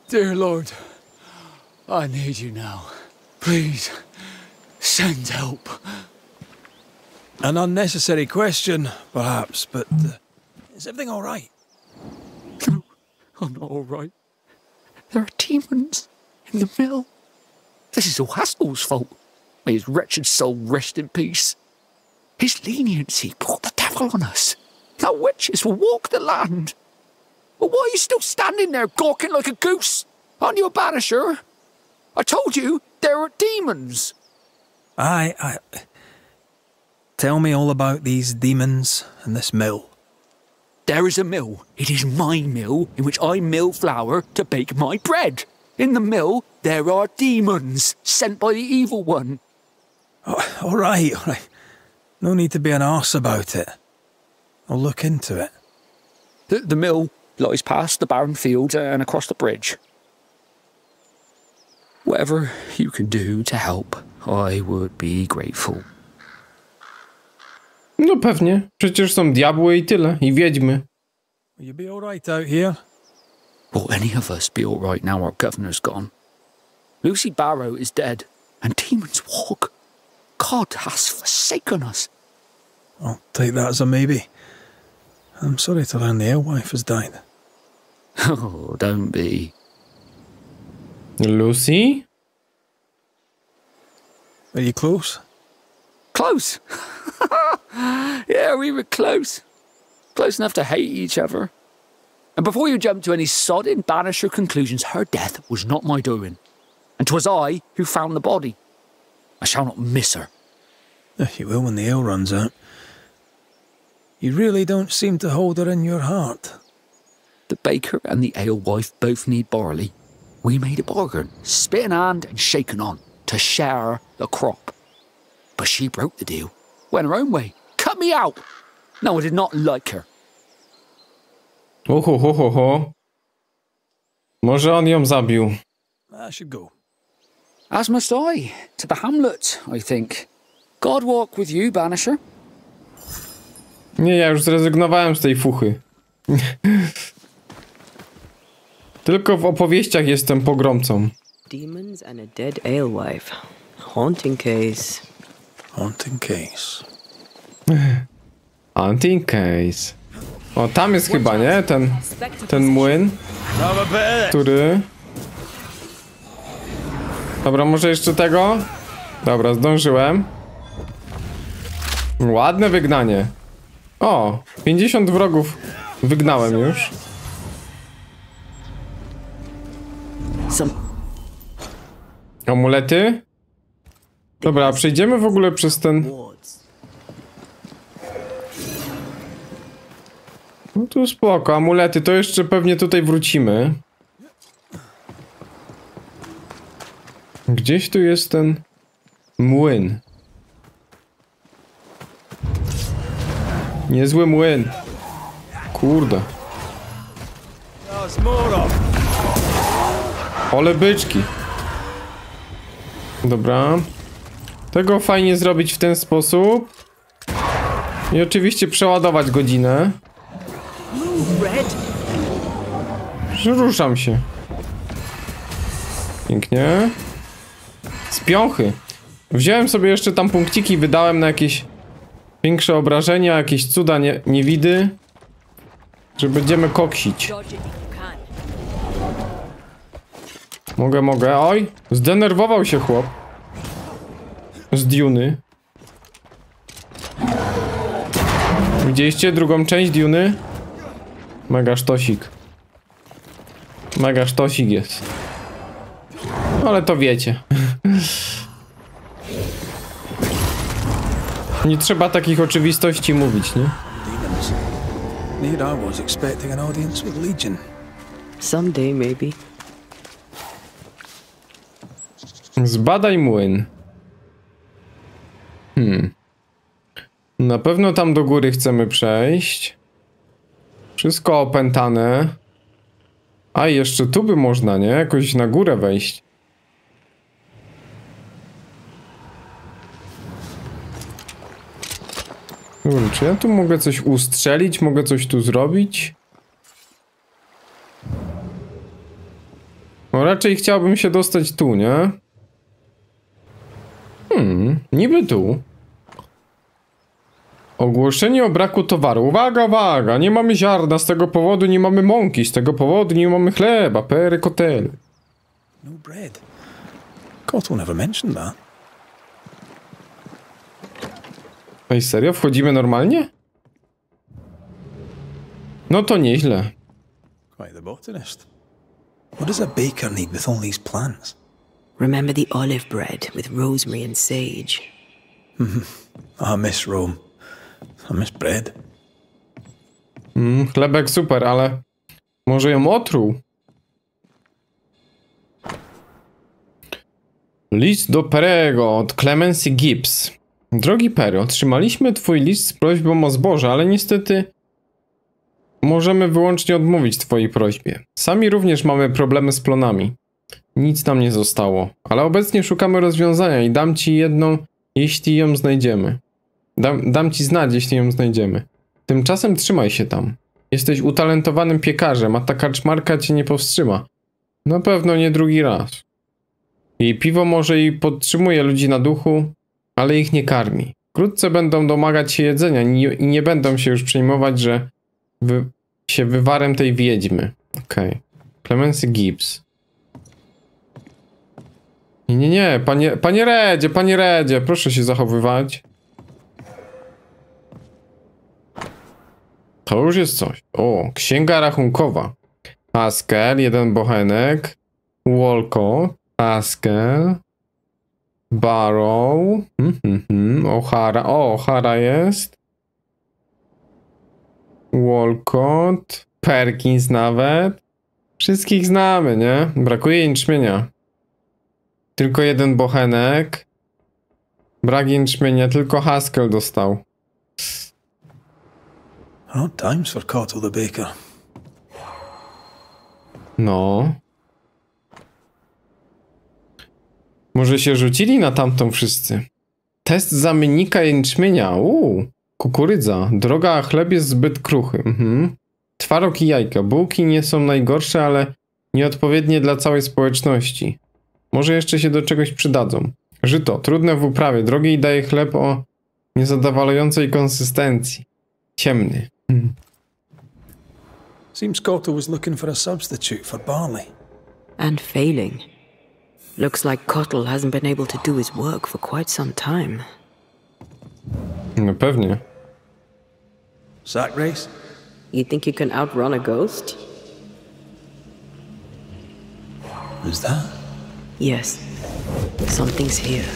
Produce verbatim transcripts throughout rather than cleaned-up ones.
Dear Lord, I need you now. Please, send help. An unnecessary question, perhaps, but uh, is everything all right? No, I'm not all right. There are demons in the mill. This is all Hastel's fault. May his wretched soul rest in peace. His leniency brought the devil on us. Now witches will walk the land. But why are you still standing there gawking like a goose? Aren't you a banisher? I told you there are demons. Aye, I... Tell me all about these demons and this mill. There is a mill. It is my mill, in which I mill flour to bake my bread. In the mill, there are demons, sent by the evil one. Oh, all right, all right. No need to be an arse about it. I'll look into it. The, the mill lies past the barren field and across the bridge. Whatever you can do to help, I would be grateful. No pewnie. Przecież są diabły i tyle. I wiedźmy. Will you be all right out here? Will any of us be all right now our governor's gone? Lucy Barrow is dead, and demons walk. God has forsaken us. I'll take that as a maybe. I'm sorry to learn the alewife has died. Oh, don't be. Lucy? Are you close? Close. Yeah, we were close. Close enough to hate each other. And before you jump to any sodding banisher conclusions, her death was not my doing. And 'twas I who found the body. I shall not miss her. You will when the ale runs out. You really don't seem to hold her in your heart. The baker and the alewife both need barley. We made a bargain, spit in hand and shaken on, to share the crop. But she broke the deal, went her own way, cut me out. No, I did not like her. Oho, ho, ho, ho. Może on ją zabił. I should go. As must I, to the hamlet, I think. God walk with you, banisher. Nie, ja już zrezygnowałem z tej fuchy. Tylko w opowieściach jestem pogromcą. Demons and a dead alewife. Haunting case. Haunting case. Haunting case. O, tam jest chyba, nie? Ten, ten młyn, który... Dobra, może jeszcze tego? Dobra, zdążyłem. Ładne wygnanie. O, pięćdziesiąt wrogów wygnałem już. Amulety? Dobra, przejdziemy w ogóle przez ten... No tu spoko, amulety, to jeszcze pewnie tutaj wrócimy. Gdzieś tu jest ten młyn. Niezły młyn. Kurde. Ole byczki. Dobra. Tego fajnie zrobić w ten sposób. I oczywiście przeładować godzinę. Ruszam się. Pięknie. Z piąchy. Wziąłem sobie jeszcze tam punkciki, wydałem na jakieś większe obrażenia, jakieś cuda nie, niewidy. Że będziemy koksić. Mogę, mogę. Oj, zdenerwował się chłop. Z Duny. Widzieliście drugą część Duny? Mega sztosik. Mega sztosik jest. Ale to wiecie. Nie trzeba takich oczywistości mówić, nie? Here I was expecting an audience with Legion. Someday, maybe. Zbadaj młyn. Hmm. Na pewno tam do góry chcemy przejść. Wszystko opętane. A jeszcze tu by można, nie? Jakoś na górę wejść. Dobra, czy ja tu mogę coś ustrzelić? Mogę coś tu zrobić? No raczej chciałbym się dostać tu, nie? Hmm, niby tu. Ogłoszenie o braku towaru. Uwaga, uwaga, nie mamy ziarna, z tego powodu nie mamy mąki, z tego powodu nie mamy chleba, pery, kotely. No bread. Cottle never mentioned that. Ej, serio? Wchodzimy normalnie? No to nieźle. Quite the botanist. What does a baker need with all these plants? Remember the olive bread with rosemary and sage? I miss Rome. I miss bread. Mm, chlebek super, ale może ją otruł. List do Perego od Clemency Gibbs. Drogi Perry, otrzymaliśmy twój list z prośbą o zboże, ale niestety możemy wyłącznie odmówić twojej prośbie. Sami również mamy problemy z plonami. Nic nam nie zostało, ale obecnie szukamy rozwiązania i dam ci jedną, jeśli ją znajdziemy. Dam, dam ci znać, jeśli ją znajdziemy. Tymczasem trzymaj się tam. Jesteś utalentowanym piekarzem, a ta kaczmarka cię nie powstrzyma. Na pewno nie drugi raz. Jej piwo może i podtrzymuje ludzi na duchu, ale ich nie karmi. Wkrótce będą domagać się jedzenia i nie, i nie będą się już przejmować, że wy, się wywarem tej wiedźmy. Okej. Okay. Clemency Gibbs. Nie, nie, nie, panie, panie Redzie, panie Redzie, proszę się zachowywać. To już jest coś. O, księga rachunkowa. Haskell, jeden bochenek. Walcott, Haskell. Barrow. Mm, mm, mm. O'Hara. O, O'Hara jest. Walcott. Perkins nawet. Wszystkich znamy, nie? Brakuje jęczmienia. Tylko jeden bochenek. Brak jęczmienia, tylko Haskell dostał. Odd times for Cottle the baker. No. Może się rzucili na tamtą wszyscy. Test zamiennika jęczmienia. Uuu, kukurydza. Droga, a chleb jest zbyt kruchy. Mhm. Twaróg i jajka. Bułki nie są najgorsze, ale nieodpowiednie dla całej społeczności. Może jeszcze się do czegoś przydadzą. Żyto. Trudne w uprawie. Drogi i daje chleb o niezadowalającej konsystencji. Ciemny. Hmm. Seems Cottle was looking for a substitute for barley. And failing. Looks like Cottle hasn't been able to do his work for quite some time. No pewnie. Sack race? You think you can outrun a ghost? Who's that? Yes. Something's here.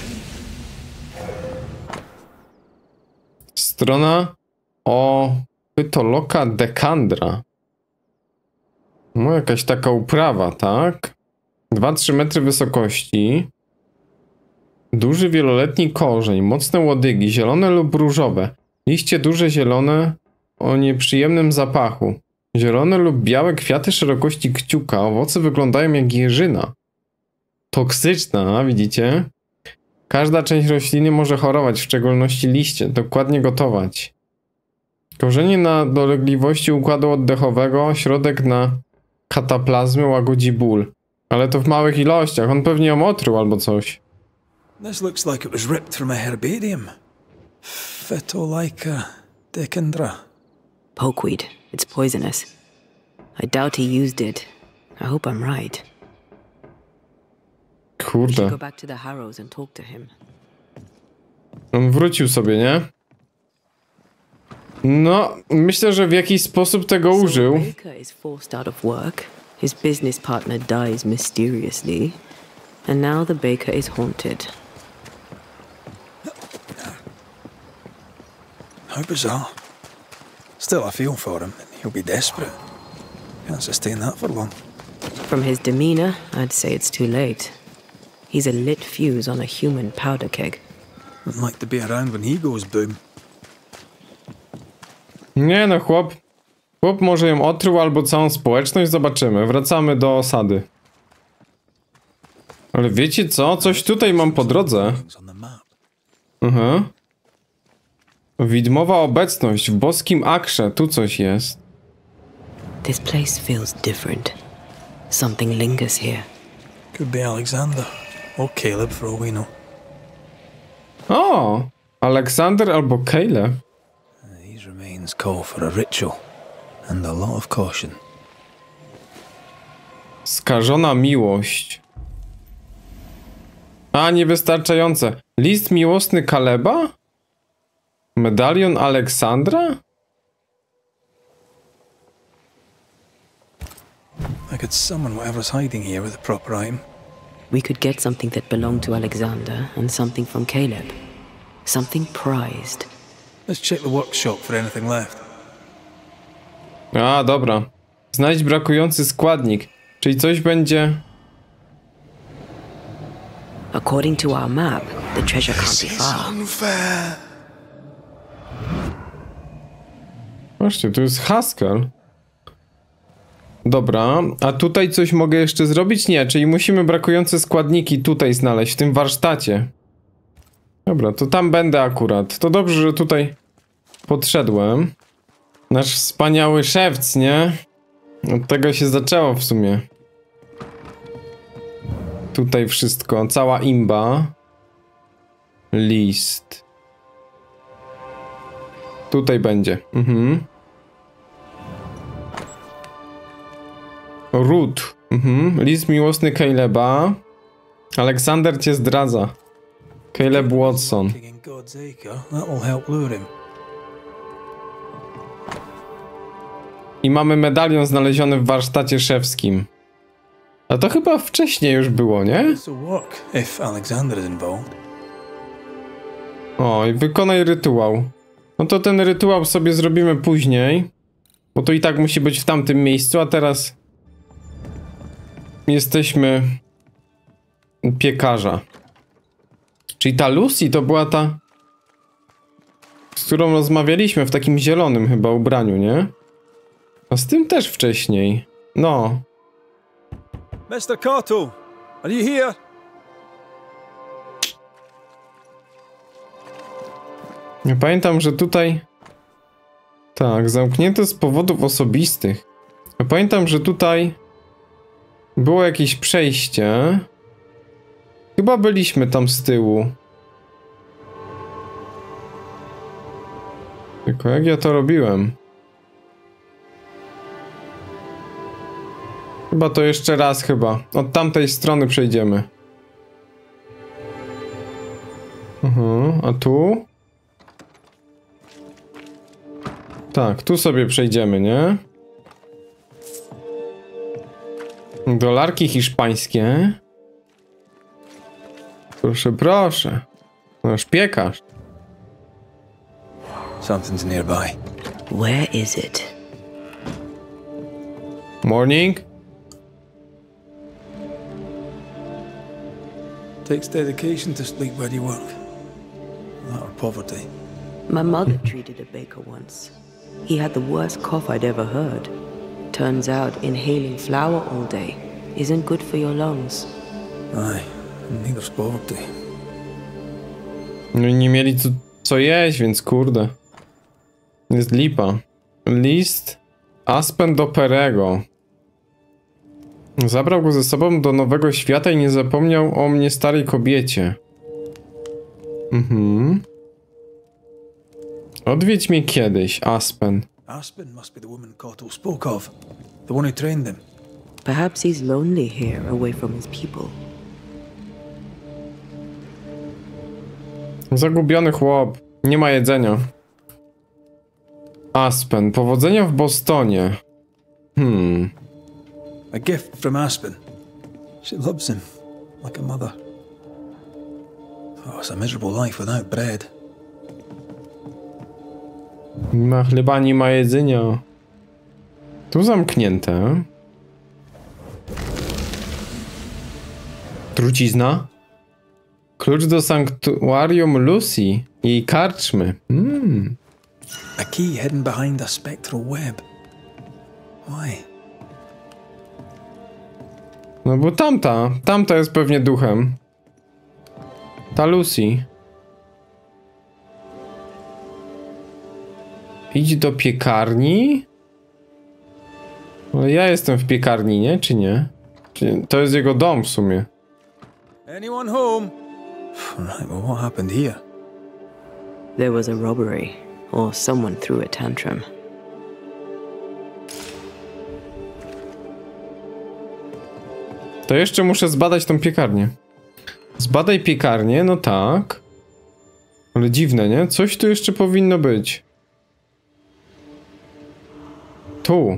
Strona o Pytoloka Dekandra. No jakaś taka uprawa, tak? dwa trzy metry wysokości. Duży wieloletni korzeń, mocne łodygi, zielone lub różowe. Liście duże zielone o nieprzyjemnym zapachu. Zielone lub białe kwiaty szerokości kciuka. Owoce wyglądają jak jeżyna. Toksyczna, widzicie? Każda część rośliny może chorować, w szczególności liście. Dokładnie gotować. Korzenie na dolegliwości układu oddechowego, środek na kataplazmy łagodzi ból. Ale to w małych ilościach. On pewnie ją otruł albo coś. This looks like it was ripped from a herbarium. Phytolaica decandra. Pokeweed. It's poisonous. I doubt he used it. I hope I'm right. We should Kurde. go back to the Harrows and talk to him. On wrócił sobie, nie? No, myślę, że w jakiś sposób tego użył. So Baker is forced out of work. His business partner dies mysteriously. And now the baker is haunted. How bizarre. Still, I feel for him. He'll be desperate. Can't sustain that for long. From his demeanor, I'd say it's too late. He's a lit fuse on a human powder keg. Wouldn't like to be around when he goes boom. Nie no, chłop. Chłop może ją otruł albo całą społeczność. Zobaczymy. Wracamy do osady. Ale wiecie co? Coś tutaj mam po drodze. On the map. Aha. Widmowa obecność w boskim akrze. Tu coś jest. This place feels different. Something lingers here. Could be Alexander or Caleb for all we know. O! Aleksander albo Caleb. These remains call for a ritual and a lot of caution. Skażona miłość. A, niewystarczające. List miłosny Kaleba? Medalion Aleksandra? I could summon whatever's hiding here with a proper item. We could get something that belonged to Alexander and something from Caleb. Something prized. Let's check the workshop for anything left. A, dobra. Znajdź brakujący składnik. Czyli coś będzie... According to our map, the treasure can't be far. Unfair. Właśnie, tu jest Haskell. Dobra, a tutaj coś mogę jeszcze zrobić? Nie, czyli musimy brakujące składniki tutaj znaleźć, w tym warsztacie. Dobra, to tam będę akurat. To dobrze, że tutaj podszedłem. Nasz wspaniały szewc, nie? Od tego się zaczęło w sumie. Tutaj wszystko, cała imba. List. Tutaj będzie. Mhm. Ród. Mhm. List miłosny Caleba. Aleksander cię zdradza. Caleb Watson. I mamy medalion znaleziony w warsztacie szewskim. A to chyba wcześniej już było, nie? O, i wykonaj rytuał. No to ten rytuał sobie zrobimy później. Bo to i tak musi być w tamtym miejscu, a teraz... Jesteśmy... Piekarza. Czyli ta Lucy to była ta... Z którą rozmawialiśmy w takim zielonym chyba ubraniu, nie? A z tym też wcześniej. No. mister Cottle, are you here? Ja pamiętam, że tutaj... Tak, zamknięte z powodów osobistych. Ja pamiętam, że tutaj... Było jakieś przejście. Chyba byliśmy tam z tyłu. Tylko jak ja to robiłem? Chyba to jeszcze raz chyba. Od tamtej strony przejdziemy. Mhm, a tu? Tak, tu sobie przejdziemy, nie? Dolarki hiszpańskie. Proszę, proszę. Nasz piekarz. Something's nearby. Where is it? Morning. Takes dedication to sleep where you work. That or poverty. My mother treated a baker once. He had the worst cough I'd ever heard. Turns out inhaling flour all day isn't good for your lungs. Aye, and neither's poverty. No i nie mieli co, co jeść, więc kurde. Jest lipa. List Aspen do Perego. Zabrał go ze sobą do nowego świata i nie zapomniał o mnie, starej kobiecie. Mhm. Odwiedź mnie kiedyś, Aspen. Aspen must be the woman Cottle spoke of. The one who trained him. Perhaps he's lonely here, away from his people. Zagubiony chłop. Nie ma jedzenia. Aspen. Powodzenia w Bostonie. Hmm. A gift from Aspen. She loves him like a mother. Oh, it's a miserable life without bread. Nie ma chleba, nie ma jedzenia. Tu zamknięte. Trucizna. Klucz do sanktuarium Lucy. Jej karczmy. Mm. A key hidden behind a spectral web. Why? No bo tamta. Tamta jest pewnie duchem. Ta Lucy. Idź do piekarni. Ale ja jestem w piekarni, nie? Czy nie? To jest jego dom w sumie. Anyone home? Right, well, what happened here? There was a robbery, or someone threw a tantrum. To jeszcze muszę zbadać tą piekarnię. Zbadaj piekarnię, no tak. Ale dziwne, nie? Coś tu jeszcze powinno być. Tu.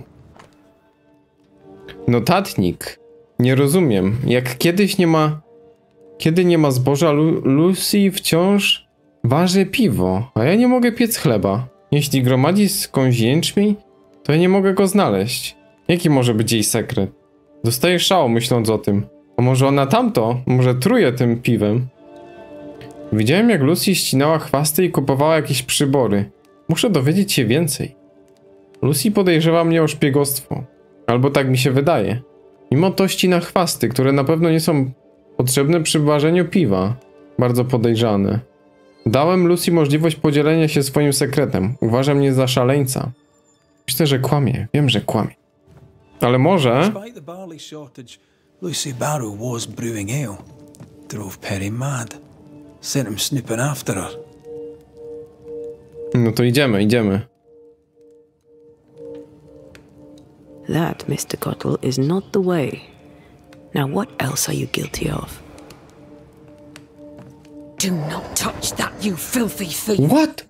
Notatnik. Nie rozumiem. Jak kiedyś nie ma... Kiedy nie ma zboża, Lu Lucy wciąż waży piwo, a ja nie mogę piec chleba. Jeśli gromadzi skądś jęczmień, to ja nie mogę go znaleźć. Jaki może być jej sekret? Dostaję szału myśląc o tym. A może ona tamto? Może truje tym piwem? Widziałem, jak Lucy ścinała chwasty i kupowała jakieś przybory. Muszę dowiedzieć się więcej. Lucy podejrzewa mnie o szpiegostwo. Albo tak mi się wydaje. Mimo to ścina chwasty, które na pewno nie są potrzebne przy ważeniu piwa. Bardzo podejrzane. Dałem Lucy możliwość podzielenia się swoim sekretem. Uważa mnie za szaleńca. Myślę, że kłamie. Wiem, że kłamie. Ale może... Despite the barley shortage, Lucy Barrow was brewing ale. Drove Perry mad. Sent him snooping after her. No to idziemy, idziemy. That, Mister Cottle, is not the way. Now what else are you guilty of? Do not touch that, you filthy thief! What?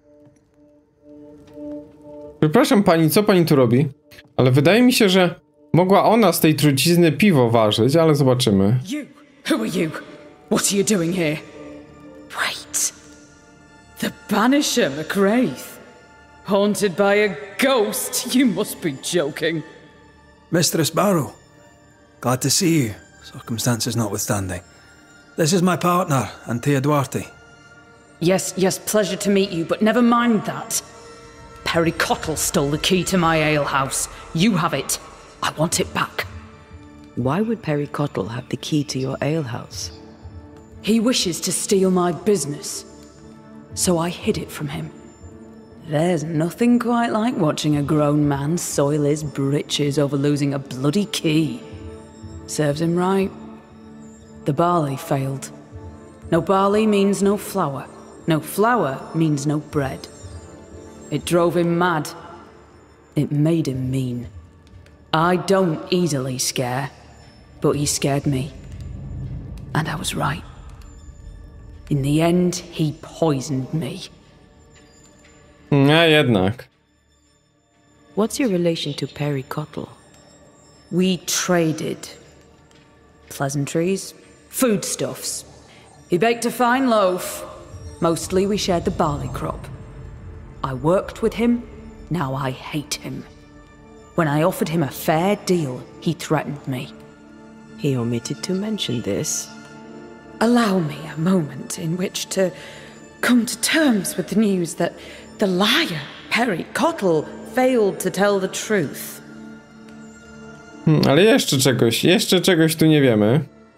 Przepraszam pani, co pani tu robi? Ale wydaje mi się, że mogła ona z tej trucizny piwo ważyć, ale zobaczymy. You! Who are you? What are you doing here? Wait! The Banisher McGrath! Haunted by a ghost? You must be joking. Mistress Barrow, glad to see you, circumstances notwithstanding. This is my partner, Antea Duarte. Yes, yes, pleasure to meet you, but never mind that. Perry Cottle stole the key to my alehouse. You have it. I want it back. Why would Perry Cottle have the key to your alehouse? He wishes to steal my business, so I hid it from him. There's nothing quite like watching a grown man soil his britches over losing a bloody key. Serves him right. The barley failed. No barley means no flour. No flour means no bread. It drove him mad. It made him mean. I don't easily scare, but he scared me. And I was right. In the end, he poisoned me. Nie, jednak. What's your relation to Perry Cottle? We traded. Pleasantries, foodstuffs. He baked a fine loaf. Mostly we shared the barley crop. I worked with him, now I hate him. When I offered him a fair deal, he threatened me. He omitted to mention this. Allow me a moment in which to come to terms with the news that the liar, Perry Cottle, failed to tell the truth. Hmm, ale jeszcze czegoś, jeszcze czegoś tu nie wiemy.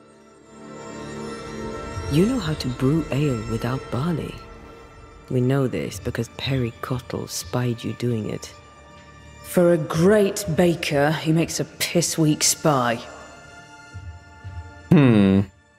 You know how to brew ale without barley. We know this because Perry Cottle spied you doing it. For a great baker, he makes a piss-weak spy. Hmm.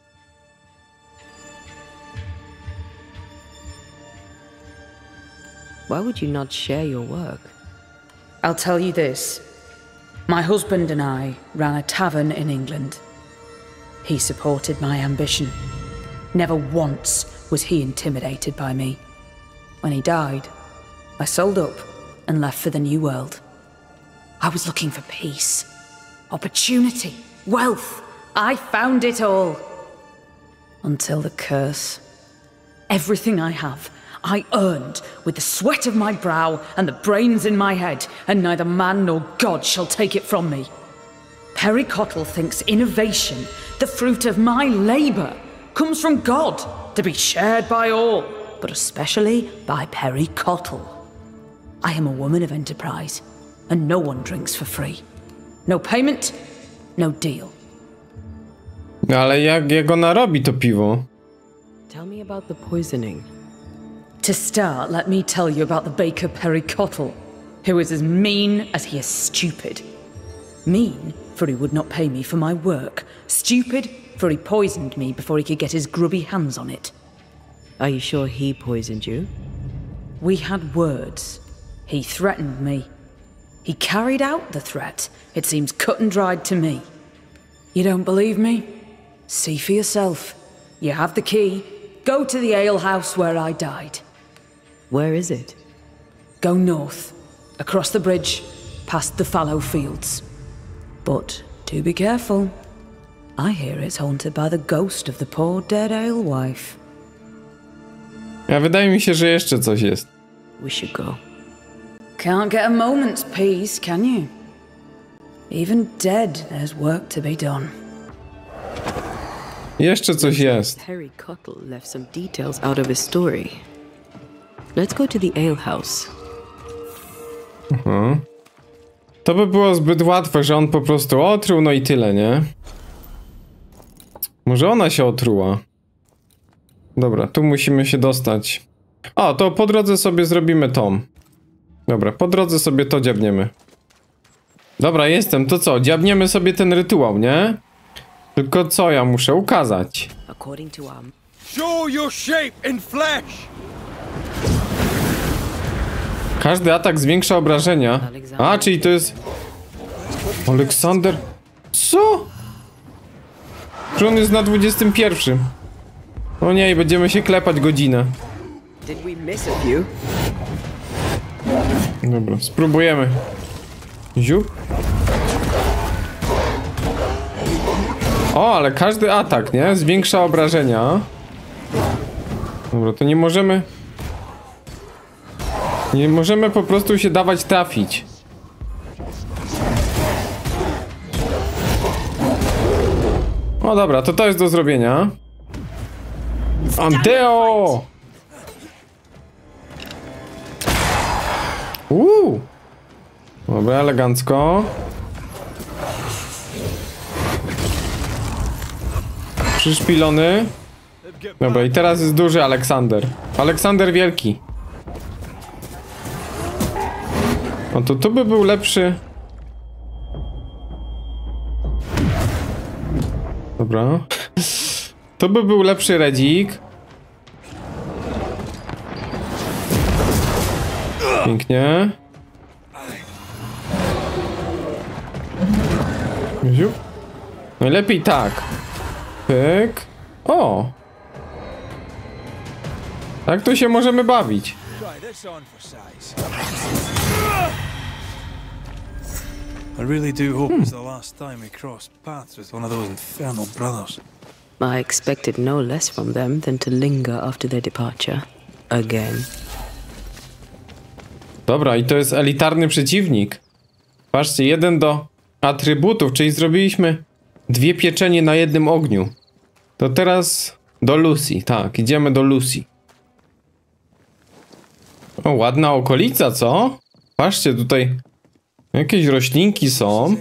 Why would you not share your work? I'll tell you this. My husband and I ran a tavern in England. He supported my ambition. Never once was he intimidated by me. When he died, I sold up and left for the New World. I was looking for peace, opportunity, wealth. I found it all. Until the curse. Everything I have, I earned with the sweat of my brow and the brains in my head, and neither man nor God shall take it from me. Perry Cottle thinks innovation, the fruit of my labour, comes from God, to be shared by all, but especially by Perry Cottle. I am a woman of enterprise, and no one drinks for free. No payment, no deal. Ale jak, jak ona robi to piwo? Tell me about the poisoning. To start, let me tell you about the baker Perry Cottle, who is as mean as he is stupid. Mean, for he would not pay me for my work. Stupid, for he poisoned me before he could get his grubby hands on it. Are you sure he poisoned you? We had words. He threatened me. He carried out the threat. It seems cut and dried to me. You don't believe me? See for yourself. You have the key. Go to the alehouse where I died. Where is it? Go north, across the bridge, past the fallow fields. But do be careful. I hear it's haunted by the ghost of the poor dead alewife. Ja wydaje mi się, że jeszcze coś jest. We should go. Can't get a moment's peace, can you? Even dead, there's work to be done. Jeszcze coś jest. Harry Cottle left some details out of his story. Let's go to the alehouse. Mhm. To by było zbyt łatwe, że on po prostu otruł, no i tyle, nie? Może ona się otruła. Dobra, tu musimy się dostać. O, to po drodze sobie zrobimy to. Dobra, po drodze sobie to dziabniemy. Dobra, jestem, to co? Dziabniemy sobie ten rytuał, nie? Tylko co ja muszę ukazać? According to um Show your shape in flesh. Każdy atak zwiększa obrażenia. A, czyli to jest... Aleksander... Co? Że on jest na dwudziestym pierwszym. O nie, i będziemy się klepać godzinę. Did we miss a few? Dobra, spróbujemy. Ziup. O, ale każdy atak, nie? Zwiększa obrażenia. Dobra, to nie możemy... Nie możemy po prostu się dawać trafić. O dobra, to to jest do zrobienia. Anteo! Uuu! Dobra, elegancko. Przyszpilony. Dobra, i teraz jest duży Aleksander. Aleksander Wielki. No to tu by był lepszy. Dobra. To by był lepszy redzik. Pięknie. Ziup. Najlepiej tak. Pyk. O! Tak to się możemy bawić. I really do hope it's the last time we cross paths with one of those infernal brothers. I expected no less from them than to linger after their departure. Again. Dobra, i to jest elitarny przeciwnik. Patrzcie, jeden do atrybutów, czyli zrobiliśmy dwie pieczenie na jednym ogniu. To teraz do Lucy, tak, idziemy do Lucy. O, ładna okolica, co? Patrzcie, tutaj jakieś roślinki są.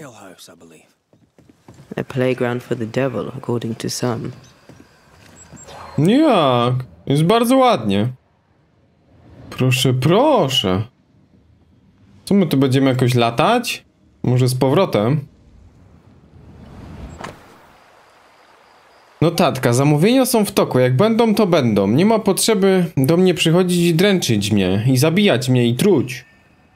A playground for the devil, according to some. Jak? Jest bardzo ładnie. Proszę, proszę. Co my tu będziemy jakoś latać? Może z powrotem? Notatka, zamówienia są w toku, jak będą to będą. Nie ma potrzeby do mnie przychodzić i dręczyć mnie, i zabijać mnie, i truć.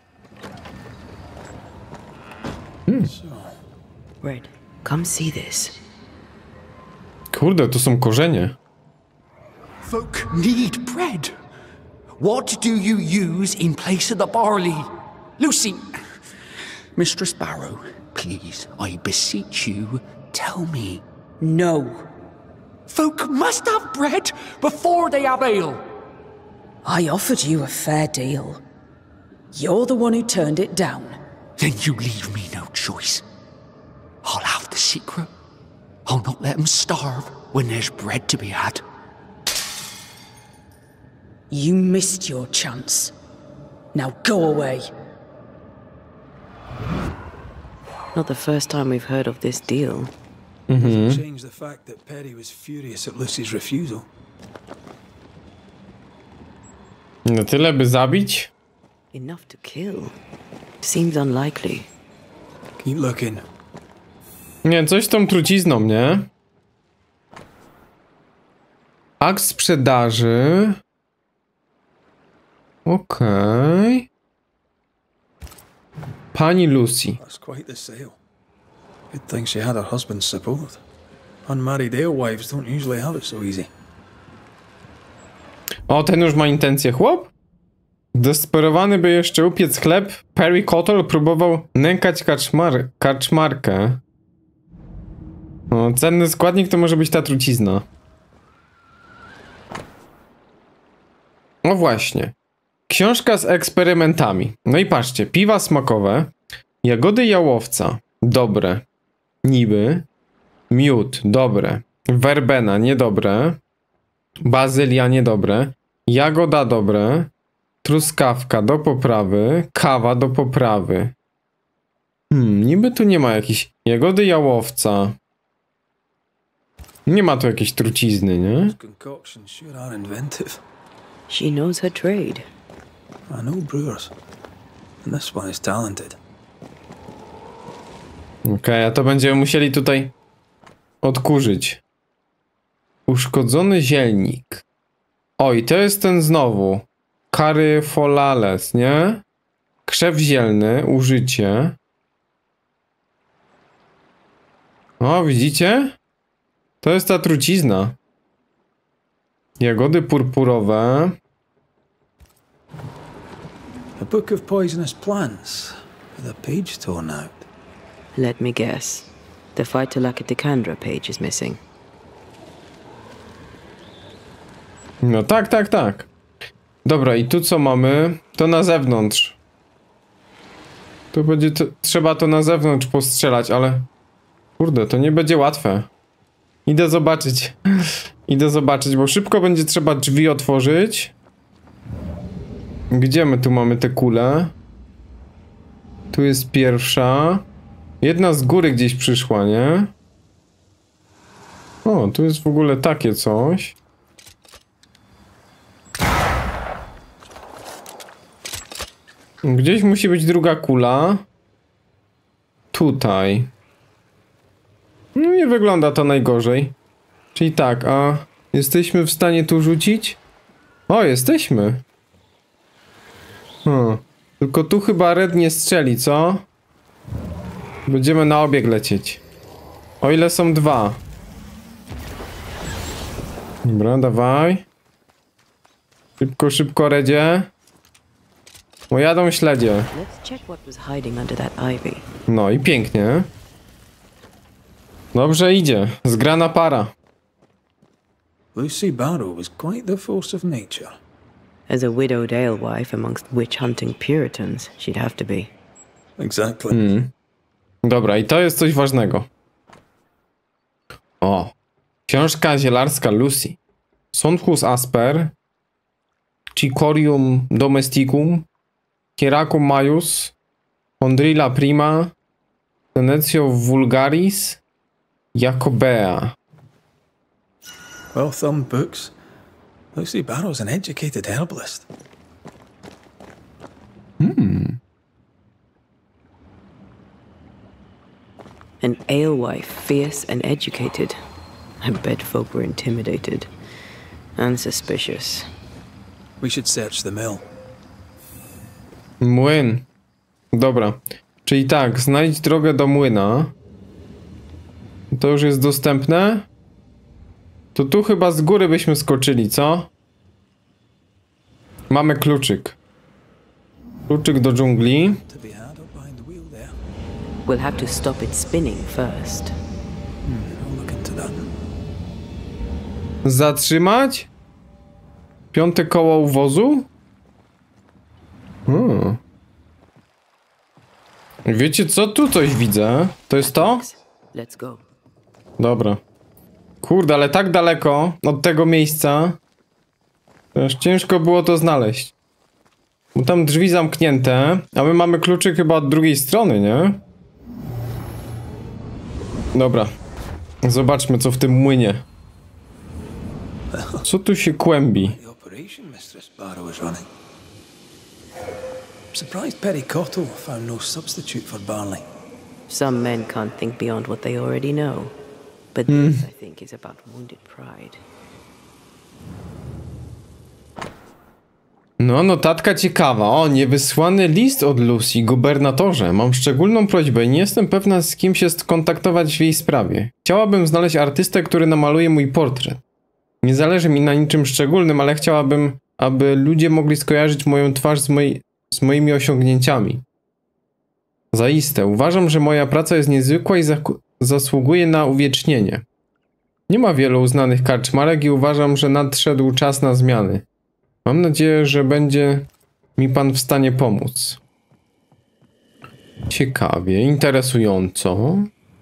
Hmm. Red, come see this. Kurde, to są korzenie. Folk need bread. What do you use in place of the barley? Lucy, Mistress Barrow, please, I beseech you, tell me. No. Folk must have bread before they have ale. I offered you a fair deal. You're the one who turned it down. Then you leave me no choice. I'll have the secret. I'll not let them starve when there's bread to be had. You missed your chance. Now go away. Not the first time we've heard of this deal. Doesn't change the fact that Perry was furious at Lucy's refusal. Na tyle, by zabić? Enough to kill. Seems unlikely. Keep looking. Nie, coś z tą trucizną, nie? Akt sprzedaży. Okej. Okay. Pani Lucy. That's quite the sale. Good thing she had her husband's support. Unmarried alewives don't usually have it so easy. O, ten już ma intencje, chłop? Desperowany, by jeszcze upiec chleb, Perry Cottle próbował nękać karczmar karczmarkę. O, cenny składnik to może być ta trucizna. No właśnie. Książka z eksperymentami. No i patrzcie, piwa smakowe, jagody jałowca, dobre, niby, miód, dobre, werbena, niedobre, bazylia, niedobre, jagoda, dobre, truskawka do poprawy, kawa do poprawy. Hmm, niby tu nie ma jakiejś jagody jałowca. Nie ma tu jakiejś trucizny, nie? Concoctions sure are inventive. She knows her trade. I know brewers. And this one is talented. Okej, okay, a to będziemy musieli tutaj odkurzyć. Uszkodzony zielnik. Oj, to jest ten znowu. Caryfolales, nie? Krzew zielny, użycie. O, widzicie? To jest ta trucizna. Jagody purpurowe. A book of poisonous plants with a page torn out. Let me guess. The Phytolacticandra page is missing. No tak, tak, tak. Dobra, i tu co mamy? To na zewnątrz. Tu będzie to, trzeba to na zewnątrz postrzelać, ale... Kurde, to nie będzie łatwe. Idę zobaczyć. Idę zobaczyć, bo szybko będzie trzeba drzwi otworzyć. Gdzie my tu mamy te kule? Tu jest pierwsza. Jedna z góry gdzieś przyszła, nie? O, tu jest w ogóle takie coś. Gdzieś musi być druga kula. Tutaj. No nie wygląda to najgorzej. Czyli tak, a jesteśmy w stanie tu rzucić? O, jesteśmy. Hmm. Tylko tu chyba Red nie strzeli, co? Będziemy na obieg lecieć. O ile są dwa. Dobra, dawaj. Szybko, szybko, Redzie. O, jadą śledzie. No i pięknie. Dobrze idzie. Zgrana para. Lucy Barrow was quite the force of nature. As a widowed alewife amongst witch-hunting Puritans, she'd have to be. Exactly. Mm. Dobra, i to jest coś ważnego. O. Książka zielarska Lucy. Sonchus asper. Cicorium domesticum. Hieracum maius. Chondrilla prima. Senecio vulgaris. Jacobea. Well-thumbed books. Lucy Barrow's an educated herbalist. Hmm. An alewife, fierce and educated. I bet folk were intimidated and suspicious. We should search the mill. Młyn. Dobra. Czyli tak, znajdź drogę do młyna. To już jest dostępne. To tu chyba z góry byśmy skoczyli, co? Mamy kluczyk. Kluczyk do dżungli. We'll have to stop it spinning first. Hmm, I'll look into that. Zatrzymać? Piąte koło u wozu? Hmm. Wiecie co? Tu coś widzę. To jest to? Let's go. Dobra. Kurde, ale tak daleko od tego miejsca. Aż ciężko było to znaleźć. Bo tam drzwi zamknięte, a my mamy kluczyk chyba od drugiej strony, nie? Dobra. Zobaczmy, co w tym młynie. Co tu się kłębi? The operation Mistress Barrow is running. Surprised Perry Cottle found no substitute for barley. Some men can't think beyond what they already know. But this, I think, is about wounded pride. No, notatka ciekawa. O, niewysłany list od Lucy, gubernatorze. Mam szczególną prośbę i nie jestem pewna, z kim się skontaktować w jej sprawie. Chciałabym znaleźć artystę, który namaluje mój portret. Nie zależy mi na niczym szczególnym, ale chciałabym, aby ludzie mogli skojarzyć moją twarz z, moi, z moimi osiągnięciami. Zaiste, uważam, że moja praca jest niezwykła i zasługuje na uwiecznienie. Nie ma wielu uznanych karczmarek i uważam, że nadszedł czas na zmiany. Mam nadzieję, że będzie mi pan w stanie pomóc. Ciekawie, interesująco.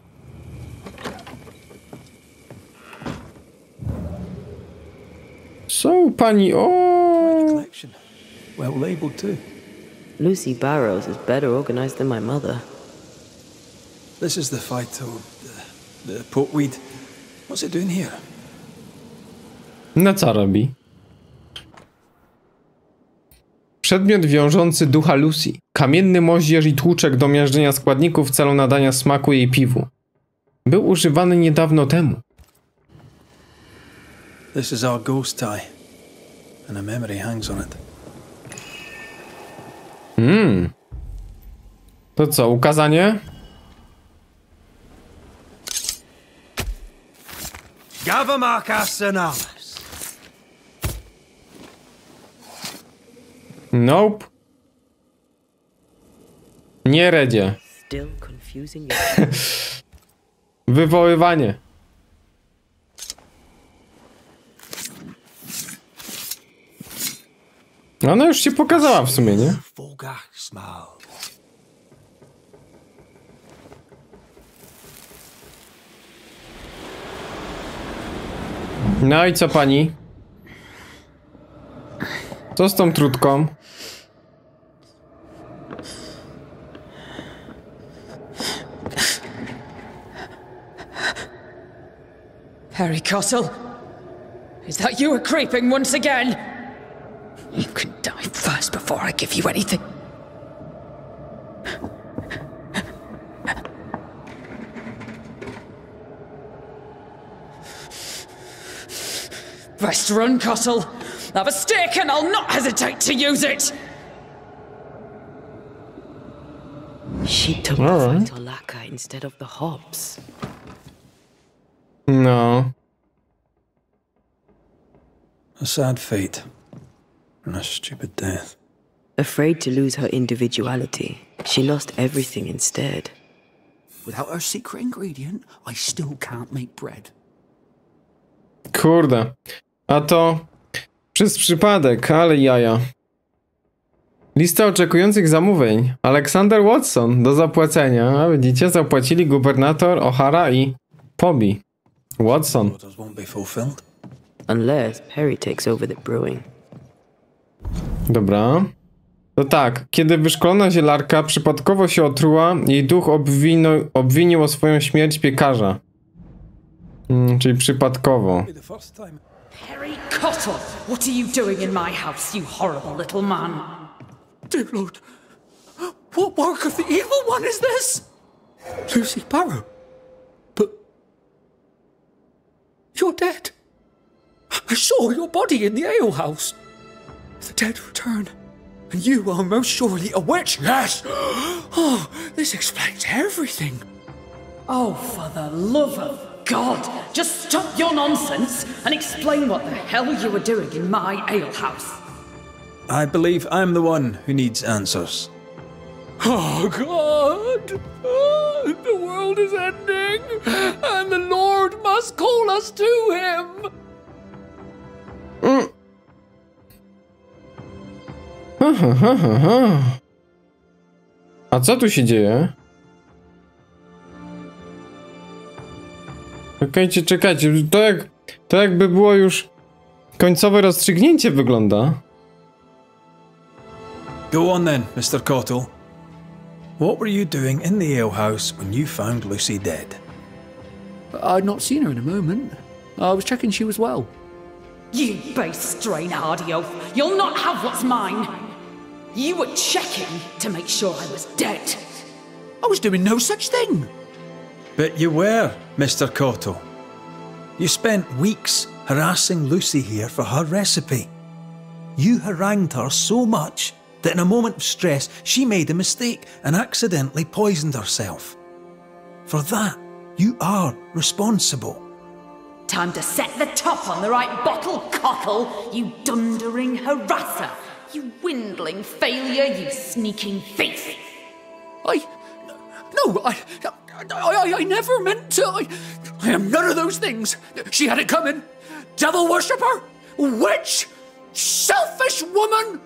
Co pani... O! Well labelled too. Lucy Barrows is better organized than my mother. This is the Phyto... the, the portweed. What's it doing here? Na co robi? Przedmiot wiążący ducha Lucy. Kamienny moździerz i tłuczek do miażdżenia składników w celu nadania smaku jej piwu. Był używany niedawno temu. This is our ghost tie. And a memory hangs on it. Hmm. To co, ukazanie? Gavamarcas Analis. Nope. Nie redzie. Still confusing you. Wywoływanie. Ona już się pokazała w sumie, nie? No i co pani? Co z tą trutką? Harry Cottle? Is that you a creeping once again? You can die first before I give you anything. Best run, Cottle. Have a stick and I'll not hesitate to use it. She took All the right. Phytolacca instead of the hops. No. A sad fate. And a stupid death. Afraid to lose her individuality, she lost everything instead. Without her secret ingredient, I still can't make bread. Kurde. A to przez przypadek, ale jaja. Lista oczekujących zamówień. Alexander Watson do zapłacenia. A widzicie, zapłacili gubernator, O'Hara i Pobby. Watson. Orders won't be fulfilled. Unless Perry takes over the brewing. Dobra. To tak, kiedy wyszkolona zielarka przypadkowo się otruła, jej duch obwino, obwinił o swoją śmierć piekarza. Hmm, czyli przypadkowo. The first time. Harry Cottle, what are you doing in my house, you horrible little man? Dear Lord, what work of the evil one is this? Lucy Barrow? But you're dead. I saw your body in the alehouse. The dead return, and you are most surely a witch. Yes! Oh, this explains everything. Oh, for the love of God, just stop your nonsense and explain what the hell you were doing in my alehouse. I believe I'm the one who needs answers. Oh, God! Oh, the world is ending, and the Lord must call us to him. Mm. Ha, ha, ha, ha, ha. A co tu się dzieje? Czekajcie, czekajcie, to jak, to jakby było już końcowe rozstrzygnięcie wygląda. Go on then, Mister Cottle. What were you doing in the alehouse when you found Lucy dead? I'd not seen her in a moment. I was checking she was well. You base strain-hardy oaf, you'll not have what's mine. You were checking to make sure I was dead. I was doing no such thing. But you were, Mister Cotto. You spent weeks harassing Lucy here for her recipe. You harangued her so much that in a moment of stress, she made a mistake and accidentally poisoned herself. For that, you are responsible. Time to set the top on the right bottle, Cockle, you dundering harasser. You dwindling failure, you sneaking thief. I... No, I... I, I, I never meant to. I, I am none of those things. She had it coming. Devil worshipper, witch, selfish woman.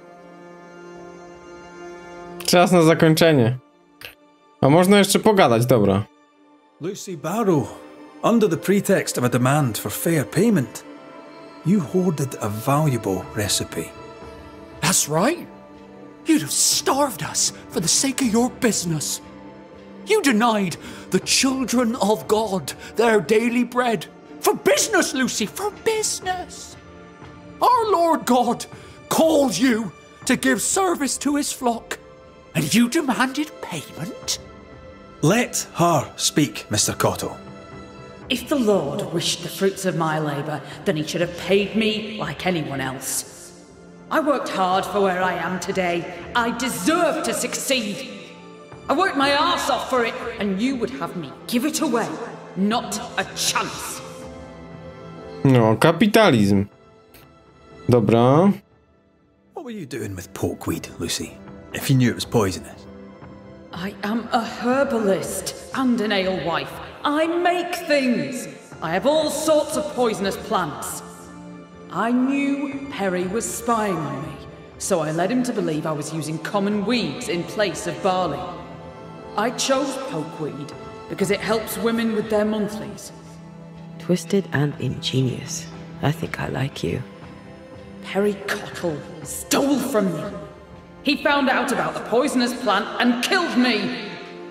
Czas na zakończenie. A można jeszcze pogadać, dobra. Lucy Barrow, under the pretext of a demand for fair payment, you hoarded a valuable recipe. That's right. You'd have starved us for the sake of your business. You denied the children of God their daily bread. For business, Lucy, for business. Our Lord God called you to give service to his flock, and you demanded payment? Let her speak, Mister Cotto. If the Lord wished the fruits of my labour, then he should have paid me like anyone else. I worked hard for where I am today. I deserve to succeed. I worked my arse off for it, and you would have me give it away. Not a chance. No, kapitalizm. Dobra. What were you doing with porkweed, Lucy, if you knew it was poisonous? I am a herbalist and an alewife. I make things. I have all sorts of poisonous plants. I knew Perry was spying on me, so I led him to believe I was using common weeds in place of barley. I chose pokeweed because it helps women with their monthlies. Twisted and ingenious. I think I like you. Perry Cottle stole from me. He found out about the poisonous plant and killed me.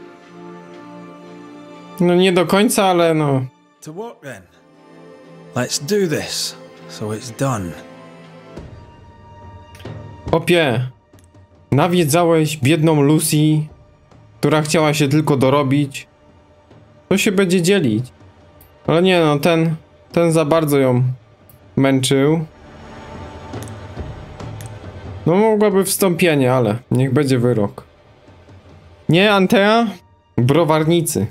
No nie do końca, ale no. To what then? Let's do this, so it's done. Opie, nawiedzałeś biedną Lucy, która chciała się tylko dorobić. To się będzie dzielić. Ale nie no, ten, ten za bardzo ją męczył. No mogłaby wstąpienie, ale niech będzie wyrok. Nie, Antea? Browarnicy.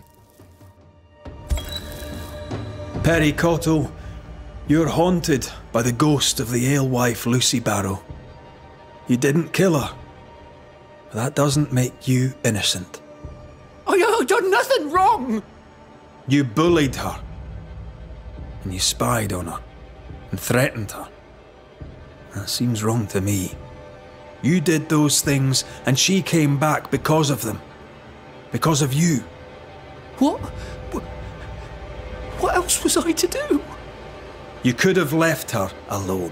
Perry Cotto, you're haunted by the ghost of the alewife Lucy Barrow. You didn't kill her. But that doesn't make you innocent. I, I done nothing wrong. You bullied her. And you spied on her. And threatened her. That seems wrong to me. You did those things, and she came back because of them. Because of you. What? What, what else was I to do? You could have left her alone.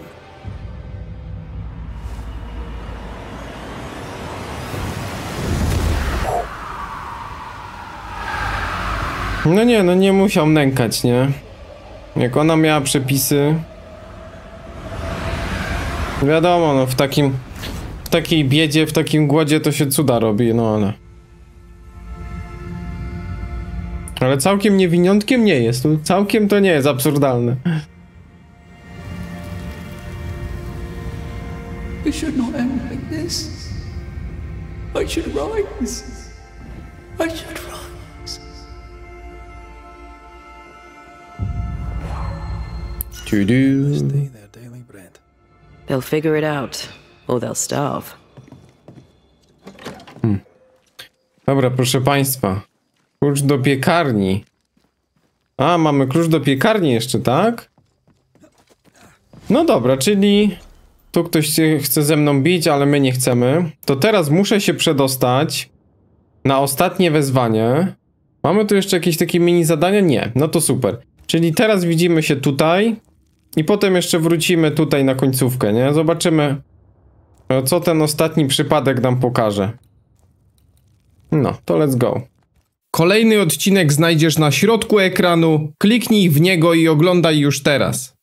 No nie, no nie musiał nękać, nie? Jak ona miała przepisy. Wiadomo, no w takim... W takiej biedzie, w takim głodzie to się cuda robi, no ale... Ale całkiem niewiniątkiem nie jest, no, całkiem to nie jest absurdalne. It should not end like this. I should rise. I should rise. To do. Stay their daily bread. They'll figure it out, or they'll starve. Hmm. Dobra, proszę państwa. Klucz do piekarni. A, mamy klucz do piekarni jeszcze, tak? No dobra, czyli... Tu ktoś się chce ze mną bić, ale my nie chcemy. To teraz muszę się przedostać na ostatnie wezwanie. Mamy tu jeszcze jakieś takie mini zadania? Nie, no to super. Czyli teraz widzimy się tutaj i potem jeszcze wrócimy tutaj na końcówkę, nie? Zobaczymy, co ten ostatni przypadek nam pokaże. No, to let's go. Kolejny odcinek znajdziesz na środku ekranu. Kliknij w niego i oglądaj już teraz.